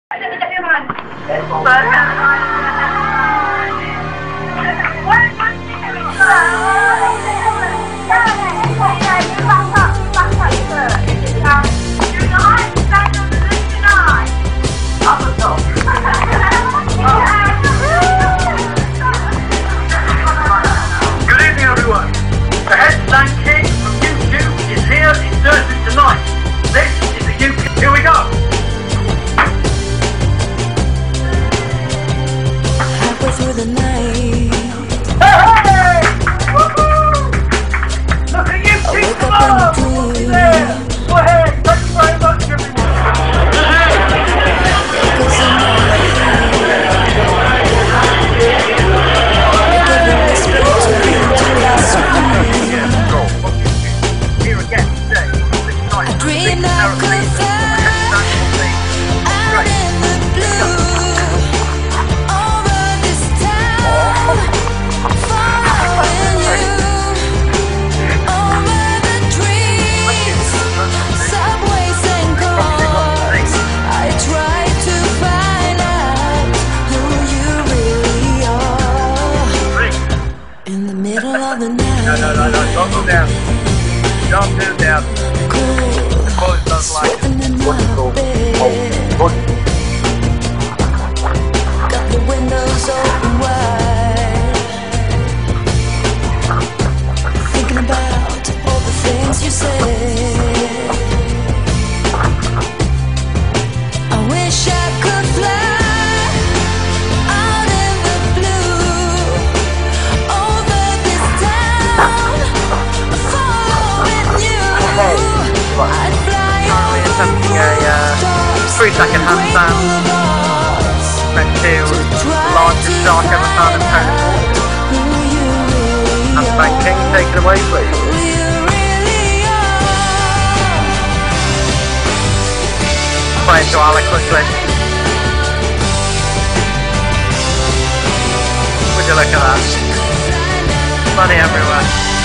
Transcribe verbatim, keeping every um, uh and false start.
No, no, no, no, don't go down. Don't do down. The boys don't like it. Wonderful. Oh, got the windows open wide, thinking about all the things you said. I wish I could fly attempting a uh, three second handstand, then two, largest shark ever found in Pennant. Handstand King, take it away please. Play it to Alec quickly. Would you look at that? Money everywhere.